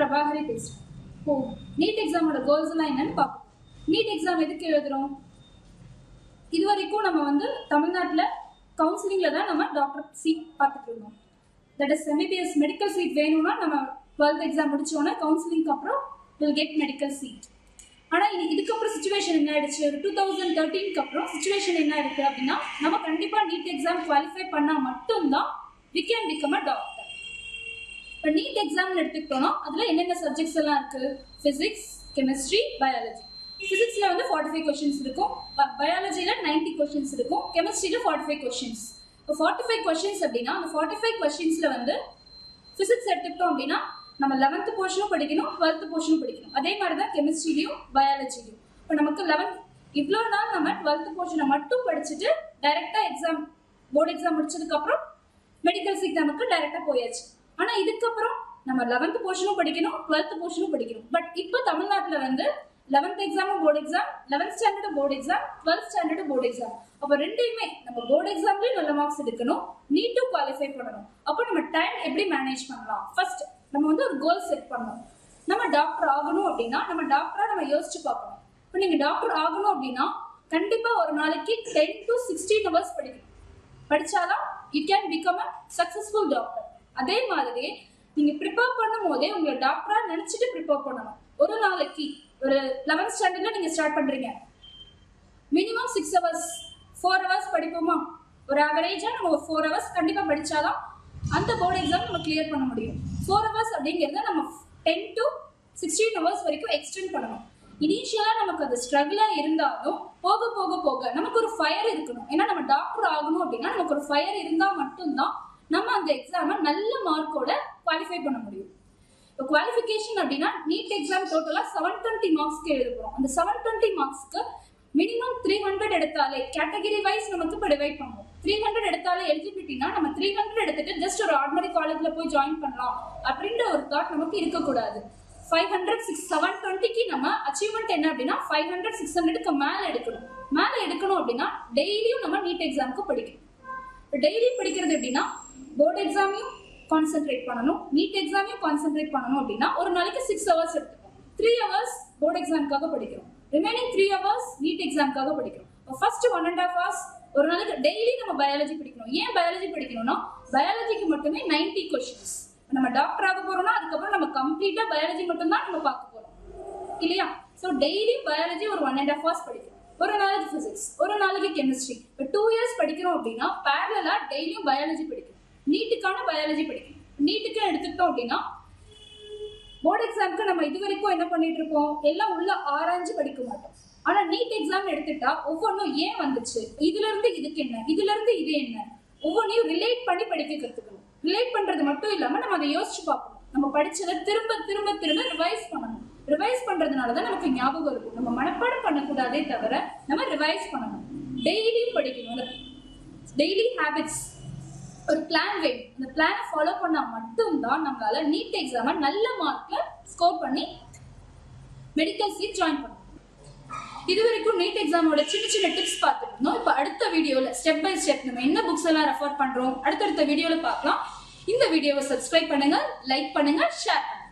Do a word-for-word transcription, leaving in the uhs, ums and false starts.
பிரபாகரி பேசுறேன். ஓ NEET எக்ஸாமோட goals எல்லாம் என்னன்னு பார்ப்போம். நீட் எக்ஸாம் எதுக்கு எழுதுறோம்? இது வரைக்கும் நம்ம வந்து தமிழ்நாட்டில் கவுன்சிலிங்ல தான் நம்ம டாக்டர் சீட் பார்த்துட்டு இருந்தோம். That is MBBS medical seat வேணும்னா நம்ம டுவெல்த் எக்ஸாம் முடிச்சோன்னா கவுன்சிலிங்க்கு அப்புறம் வில் கெட் மெடிக்கல் சீட். ஆனால் இது இதுக்கப்புறம் சுச்சுவேஷன் என்ன ஆயிடுச்சு? ஒரு டூ தௌசண்ட் தேர்ட்டீனுக்கு அப்புறம் சுச்சுவேஷன் என்ன இருக்கு அப்படின்னா, நம்ம கண்டிப்பாக நீட் எக்ஸாம் குவாலிஃபை பண்ணால் மட்டும்தான் we can become a doctor. இப்போ நீட் எக்ஸாம்னு எடுத்துக்கிட்டோம்னா அதில் என்னென்ன சப்ஜெக்ட்ஸ் எல்லாம் இருக்கு? Physics, chemistry, biology. ஃபிசிக்ஸில் வந்து ஃபார்ட்டி ஃபைவ் கொஸ்டின்ஸ் இருக்கும், பயாலஜியில் நைன்டி கொஸ்டின்ஸ் இருக்கும், கெமிஸ்ட்ரியில் ஃபார்ட்டி ஃபைவ் கொஸ்டின்ஸ். இப்போ ஃபார்ட்டி ஃபைவ் கொஸ்டின்ஸ் அப்படின்னா அந்த ஃபார்ட்டி ஃபைவ் கொஸ்டின்ஸில் வந்து ஃபிசிக்ஸ் எடுத்துக்கிட்டோம் அப்படின்னா நம்ம லெவன்த் போர்ஷனும் படிக்கணும், டுவெல்த் போர்ஷனும் படிக்கணும். அதே மாதிரி தான் கெமிஸ்ட்ரிலையும் பயாலஜிலையும். இப்போ நமக்கு லெவன்த் இவ்வளோ நாள் நம்ம டுவெல்த் போர்ஷனை மட்டும் படிச்சுட்டு டைரெக்டாக எக்ஸாம் போர்டு எக்ஸாம் முடிச்சதுக்கப்புறம் மெடிக்கல் சீட் நமக்கு டைரெக்டாக போயாச்சு. ஆனால் இதுக்கப்புறம் நம்ம லெவன்த் போர்ஷனும் படிக்கணும், டுவெல்த் போர்ஷனும் படிக்கணும். பட் இப்போ தமிழ்நாட்டில் வந்து லெவன்த் எக்ஸாமும் board exam, eleventh standard board exam, twelfth standard board exam. அப்போ ரெண்டையுமே நம்ம போர்டு எக்ஸாம்லேயும் நல்ல மார்க்ஸ் எடுக்கணும், நீட்டும் குவாலிஃபை பண்ணணும். அப்போ நம்ம டைம் எப்படி மேனேஜ் பண்ணலாம்? ஃபர்ஸ்ட் நம்ம வந்து ஒரு கோல் செட் பண்ணணும். நம்ம டாக்டர் ஆகணும் அப்படின்னா நம்ம டாக்டரா நம்ம யோசிச்சு பார்க்கணும். இப்போ நீங்க டாக்டர் ஆகணும் அப்படின்னா கண்டிப்பா ஒரு நாளைக்கு டென் டு சிக்ஸ்டீன் ஹவர்ஸ் படிக்கணும். படிச்சாதான் you can become a successful doctor. அதே மாதிரி நீங்க ப்ரிப்பேர் பண்ணும் போதே உங்களை டாக்டரா நினைச்சிட்டு ப்ரிப்பேர் பண்ணணும். ஒரு நாளைக்கு ஒரு லெவன்த் ஸ்டாண்டர்ட்ல நீங்க ஸ்டார்ட் பண்றீங்க, minimum six hours four hours படிப்போமா? ஒரு ஆவரேஜா நம்ம ஒரு ஃபோர் ஹவர்ஸ் கண்டிப்பா படிச்சாதான் அந்த போர்டு எக்ஸாம் நம்ம கிளியர் பண்ண முடியும். ஃபோர் ஹவர்ஸ் அப்படிங்கிறத நம்ம டென் டு சிக்ஸ்டீன் ஹவர்ஸ் வரைக்கும் எக்ஸ்டெண்ட் பண்ணணும். இனிஷியலாக நமக்கு அது ஸ்ட்ரகிளாக இருந்தாலும் போக போக போக நமக்கு ஒரு ஃபயர் இருக்கணும். ஏன்னா நம்ம டாக்டர் ஆகணும் அப்படின்னா நமக்கு ஒரு ஃபயர் இருந்தால் மட்டும்தான் நம்ம அந்த எக்ஸாமை நல்ல மார்க்கோட குவாலிஃபை பண்ண முடியும். இப்போ குவாலிஃபிகேஷன் அப்படின்னா நீட் எக்ஸாம் டோட்டலாக செவன் டுவெண்ட்டி மார்க்ஸ்க்கு எழுதுகிறோம். அந்த செவன் டுவெண்ட்டி மார்க்ஸ்க்கு மினிமம் த்ரீ ஹண்ட்ரட் எடுத்தாலே கேட்டகரி வைஸ் நமக்கு இப்போ டிவைட் பண்ணுவோம். த்ரீ ஹண்ட்ரட் எடுத்தாலே எலிஜிபிலிட்டினா நம்ம த்ரீ ஹண்ட்ரட் எடுத்துட்டு ஜஸ்ட் ஒரு ஆர்டினரி காலேஜ்ல போய் ஜாயின் பண்ணலாம் அப்படின்ற ஒரு தாட் நமக்கு இருக்கக்கூடாது. ஃபைவ் ஹண்ட்ரட் சிக்ஸ் செவன் டுவெண்ட்டிக்கு நம்ம அச்சீவ்மெண்ட் என்ன அப்படின்னா ஃபைவ் ஹண்ட்ரட் சிக்ஸ் ஹண்ட்ரடுக்கு மேலே எடுக்கணும். மேலே எடுக்கணும் அப்படின்னா டெய்லியும் நம்ம நீட் எக்ஸாமுக்கு படிக்கணும். டெய்லி படிக்கிறது எப்படின்னா போர்டு எக்ஸாமையும் கான்சென்ட்ரேட் பண்ணணும், நீட் எக்ஸாமையும் கான்சென்ட்ரேட் பண்ணணும். அப்படின்னா ஒரு நாளைக்கு சிக்ஸ் ஹவர்ஸ் எடுத்துக்கணும். த்ரீ ஹவர்ஸ் போர்டு எக்ஸாமுக்காக படிக்கிறோம், ரிமைனிங் த்ரீ ஹவர்ஸ் நீட் எக்ஸாமுக்காக படிக்கிறோம். First one and half hours ஒரு நாளைக்கு டெய்லி நம்ம பயாலஜி படிக்கணும். ஏன் பயாலஜி படிக்கணும்னா பயாலஜிக்கு மட்டுமே நைன்டி கொஸ்டின்ஸ். நம்ம டாக்டர் ஆக போறோம்னா அதுக்கப்புறம் நம்ம கம்ப்ளீட்டா பயாலஜி மட்டும் தான் நம்ம பார்க்க போறோம் இல்லையா? ஸோ டெய்லி பயாலஜி ஒரு ஒன் அண்ட் ஹாஃப் ஹவர்ஸ் படிக்கணும். ஒரு நாளைக்கு பிசிக்ஸ், ஒரு நாளைக்கு கெமிஸ்ட்ரி. இப்போ டூ இயர்ஸ் படிக்கிறோம் அப்படின்னா பேரலா டெய்லியும் பயாலஜி படிக்கணும். நீட்டுக்கான பயாலஜி படிக்கணும். நீட்டுக்கு எடுத்துக்கிட்டோம் அப்படின்னா போர்டு எக்ஸாமுக்கு நம்ம இது வரைக்கும் என்ன பண்ணிட்டு இருக்கோம்? எல்லாம் உள்ள ஆராய்ஞ்சு படிக்க மாட்டோம். ஆனா நீட் எக்ஸாம் எடுத்துட்டா ஒவ்வொன்றும் ஏன் வந்துச்சு, இதுல இருந்து இதுக்கு என்ன, இதுல இருந்து இது என்ன, ஒவ்வொன்றையும் ரிலேட் பண்ணி படிக்க கத்துக்கணும். ரிலேட் பண்றது மட்டும் இல்லாம நம்ம அதை யோசிச்சு பார்க்கணும். நம்ம படிச்சதை திரும்ப திரும்ப திரும்ப ரிவைஸ் பண்ணணும். ரிவைஸ் பண்றதுனாலதான் நமக்கு ஞாபகம் இருக்கும். நம்ம மனப்பாடம் பண்ணக்கூடாதே தவிர நம்ம ரிவைஸ் பண்ணணும். டெய்லியும் படிக்கணும். டெய்லி ஹேபிட்ஸ் ஒரு பிளான் வேணும். அந்த பிளானை ஃபாலோ பண்ணா மட்டும்தான் நம்மளால நீட் எக்ஸாமை நல்ல மார்க்ல ஸ்கோர் பண்ணி மெடிக்கல் சீட் ஜாயின் பண்ணணும். இது வரைக்கும் நீட் எக்ஸாமோட சின்ன சின்ன டிப்ஸ் பார்த்துட்டு இருந்தோம். இப்போ அடுத்த வீடியோல ஸ்டெப் பை ஸ்டெப் நம்ம என்ன புக்ஸ் எல்லாம் ரெஃபர் பண்றோம் அடுத்தடுத்த வீடியோல பார்க்கலாம். இந்த வீடியோவை சப்ஸ்கிரைப் பண்ணுங்க, லைக் பண்ணுங்க, ஷேர் பண்ணுங்க.